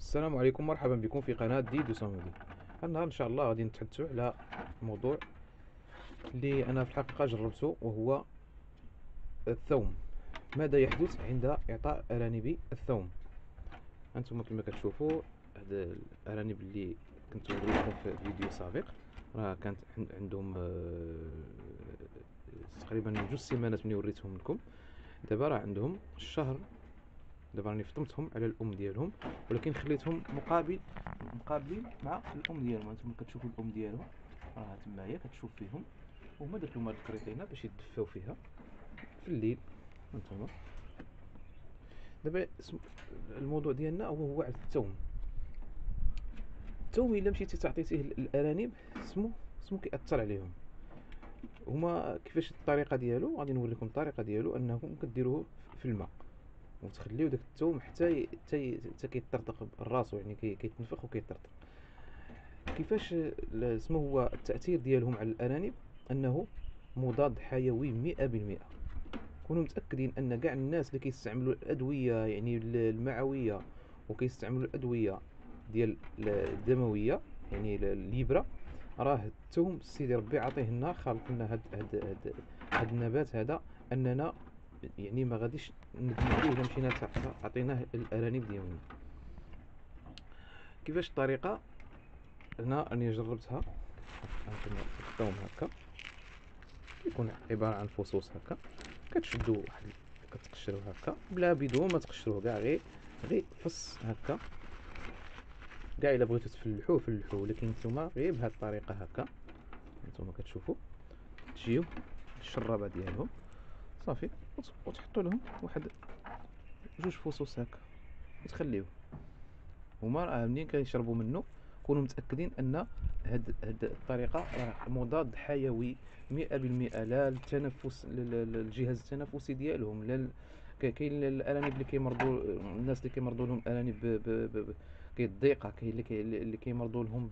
السلام عليكم، مرحبا بكم في قناة ديدو سامودي. النهار ان شاء الله غادي نتحدثوا على موضوع اللي انا في الحقيقة جربته، وهو الثوم. ماذا يحدث عند اعطاء ارانب الثوم؟ انتم كما كتشوفوا هاد الارانب اللي كنت وريتكم في فيديو سابق، راه كانت عندهم تقريبا 2 سيمانات ملي وريتهم لكم. دابا راه عندهم الشهر. دابا راني فطمتهم على الام ديالهم، ولكن خليتهم مقابلين مع الام ديالهم. انتم كتشوفوا الام ديالهم راه تمايا كتشوف فيهم، وهما درت لهم هاد الكريطينه باش يدفاو فيها في الليل. انتم دابا الموضوع ديالنا هو على الثوم. الثوم الا مشيتي تعطيتيه للارانب سمو كيأثر عليهم. هما كيفاش الطريقه ديالو؟ غادي نوريكم الطريقه ديالو، انكم كديروه في الماء وتخليو داك الثوم حتى كيطرطق راسو، يعني كيتنفخ وكيطرطق. كيفاش اسمه هو التأثير ديالهم على الأرانب؟ أنه مضاد حيوي 100%. كونوا متأكدين أن كاع الناس اللي كيستعملوا الأدوية يعني المعوية وكيستعملوا الأدوية ديال الدموية يعني الليبرة، راه الثوم سيدي ربي عطيه لنا، خالق لنا هاد النبات هذا، أننا يعني ما غاديش ندموا عليه الا مشينا عطيناه الأرانب ديالنا. كيفاش الطريقة؟ هنا راني جربتها. الثوم هكا كيكون عبارة عن فصوص هكا، كتشدو واحد كتقشروه هكا بلا بدون ما تقشروه كاع، غير فص هكا. كاع الا بغيتو تفلحوه فلحوه، ولكن نتوما غير بهاد الطريقة هكا. نتوما كتشوفوا تجيو الشرابة ديالهم صافي، وتحطوا لهم واحد 2 فصوص هكا وتخليوه. هما راه منين كيشربوا منه كونوا متأكدين ان هاد الطريقة راه مضاد حيوي 100%. لا للتنفس، للجهاز التنفسي ديالهم، لا كاين الارانب اللي كيمرضوا، الناس اللي كيمرضوا لهم ارانب كيضيقه، كاين اللي كيمرضوا لهم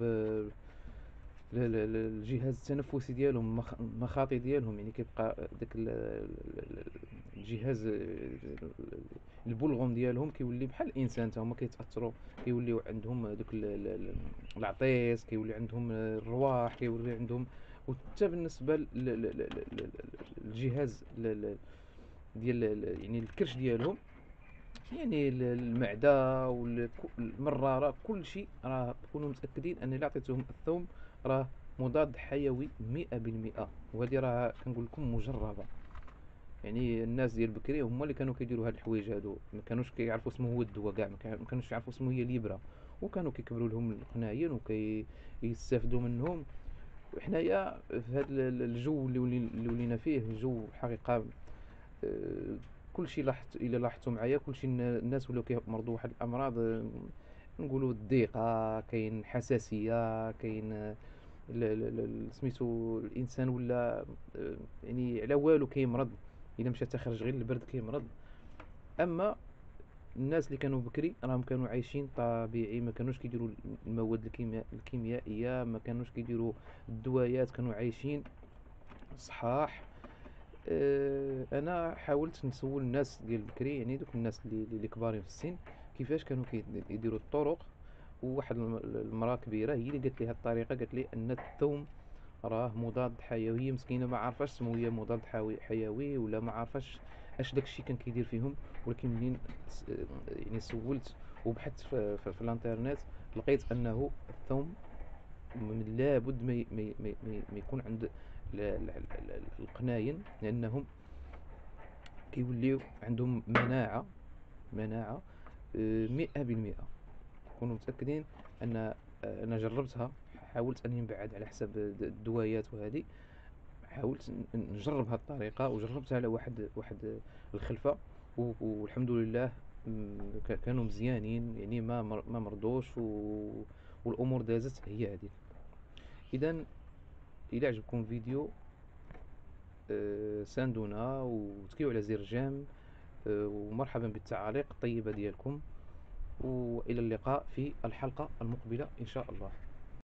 الجهاز التنفسي ديالهم، مخاطي ديالهم، يعني كيبقى داك الجهاز البلغم ديالهم كيولي بحال الانسان، حتى هما كيتاثروا، كيوليو عندهم دوك العطيس، كيولي عندهم الرواح، كيولي عندهم. وحتى بالنسبه للجهاز ديال يعني الكرش ديالهم، يعني المعده والمراره، كل شيء راه كونوا متاكدين ان الا عطيتهم الثوم راه مضاد حيوي 100%. وهذه راه كنقول لكم مجربه. يعني الناس ديال بكري هما اللي كانوا كيديروا هاد الحوايج هادو، ما كانوش كيعرفوا اسمه هو الدواء كاع، ما كانوش يعرفوا اسمه هي ليبرا، وكانوا كيكبروا لهم القناين وكيستافدوا منهم. وحنايا في هذا الجو اللي ولينا فيه، جو الحقيقه كلشي لاحظت، الا لاحظتوا معايا كلشي الناس ولاو كيمرضوا واحد الامراض، نقولوا الضيقه، كاين حساسيه، كاين سميتو الانسان ولا يعني على والو كيمرض، الا مشى تخرج غير البرد كيمرض. اما الناس اللي كانوا بكري راهم كانوا عايشين طبيعي، ما كانوش كيديروا المواد الكيميائيه، ما كانوش كيديروا الدوايات، كانوا عايشين صحاح. انا حاولت نسول الناس ديال بكري، يعني دوك الناس اللي كبارين في السن، كيفاش كانوا كيديروا الطرق. وواحد المراه كبيره هي اللي قالت لي هذه الطريقه، قالت لي ان الثوم راه مضاد حيوي. مسكينه ما عارفاش سمو هي مضاد حيوي، ولا ما عارفاش اش داكشي كان كيدير فيهم. ولكن منين يعني سولت وبحثت في الانترنت، لقيت انه الثوم لابد ما يكون عند القناين، لانهم كيوليو عندهم مناعة 100%. كونوا متأكدين أن أنا جربتها، حاولت أني نبعد على حساب الدوايات وهذه، حاولت نجرب هذه الطريقة وجربتها على واحد الخلفة، والحمد لله كانوا مزيانين، يعني ما مرضوش، والأمور دازت هي هذه. إذا إلى عجبكم فيديو ساندونا وتكيو على زر جيم، ومرحبا بالتعاليق الطيبة ديالكم، وإلى اللقاء في الحلقة المقبلة إن شاء الله.